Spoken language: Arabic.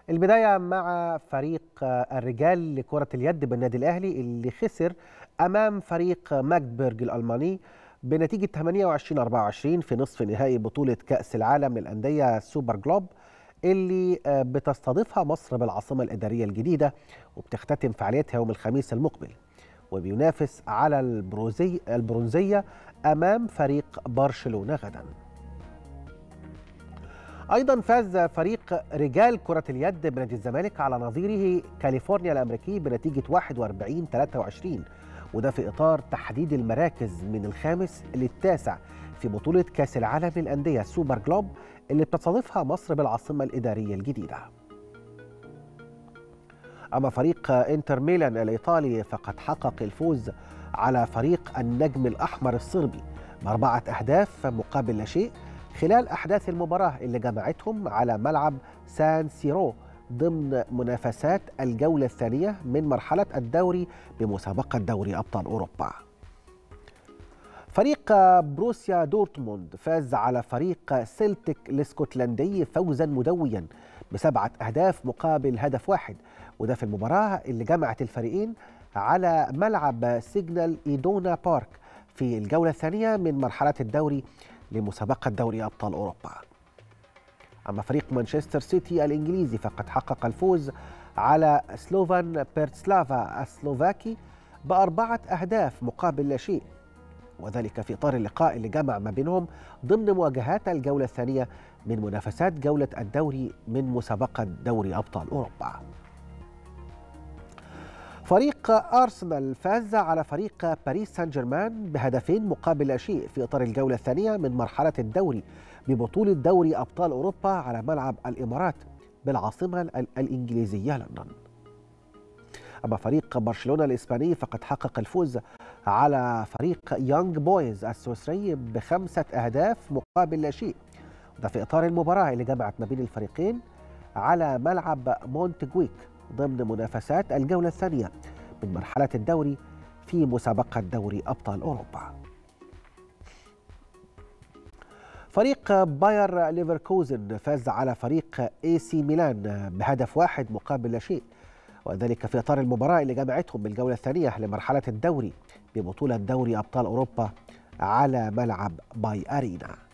البداية مع فريق الرجال لكرة اليد بالنادي الأهلي اللي خسر أمام فريق ماجدبورج الألماني بنتيجة 28-24 في نصف نهائي بطولة كأس العالم للأندية سوبر جلوب اللي بتستضيفها مصر بالعاصمة الإدارية الجديدة، وبتختتم فعاليتها يوم الخميس المقبل، وبينافس على البرونزية أمام فريق برشلونة غدا. أيضا فاز فريق رجال كرة اليد بنادي الزمالك على نظيره كاليفورنيا الأمريكي بنتيجة 41-23، وده في إطار تحديد المراكز من الخامس للتاسع في بطولة كأس العالم للأندية سوبر جلوب اللي بتستضيفها مصر بالعاصمة الإدارية الجديدة. أما فريق إنتر ميلان الإيطالي فقد حقق الفوز على فريق النجم الأحمر الصربي ب4 أهداف مقابل لا شيء خلال أحداث المباراة اللي جمعتهم على ملعب سان سيرو ضمن منافسات الجولة الثانية من مرحلة الدوري بمسابقة دوري أبطال أوروبا. فريق بروسيا دورتموند فاز على فريق سيلتيك الاسكتلندي فوزا مدويا ب7 أهداف مقابل هدف واحد، وده في المباراة اللي جمعت الفريقين على ملعب سيجنال إيدونا بارك في الجولة الثانية من مرحلة الدوري لمسابقة دوري أبطال أوروبا. أما فريق مانشستر سيتي الإنجليزي فقد حقق الفوز على سلوفان بيرتسلافا السلوفاكي ب4 أهداف مقابل لا شيء، وذلك في إطار اللقاء اللي جمع ما بينهم ضمن مواجهات الجولة الثانية من منافسات جولة الدوري من مسابقة دوري أبطال أوروبا. فريق أرسنال فاز على فريق باريس سان جيرمان بهدفين مقابل لا شيء في إطار الجولة الثانية من مرحلة الدوري ببطولة دوري أبطال أوروبا على ملعب الإمارات بالعاصمة الإنجليزية لندن. أما فريق برشلونة الإسباني فقد حقق الفوز على فريق يونغ بويز السويسري ب5 أهداف مقابل لا شيء، وده في إطار المباراة اللي جمعت ما بين الفريقين على ملعب مونتجويك ضمن منافسات الجولة الثانية من مرحلة الدوري في مسابقة دوري أبطال أوروبا. فريق باير ليفركوزن فاز على فريق AC ميلان بهدف واحد مقابل لا شيء، وذلك في إطار المباراة اللي جمعتهم بالجولة الثانية لمرحلة الدوري ببطولة دوري أبطال أوروبا على ملعب باي أرينا.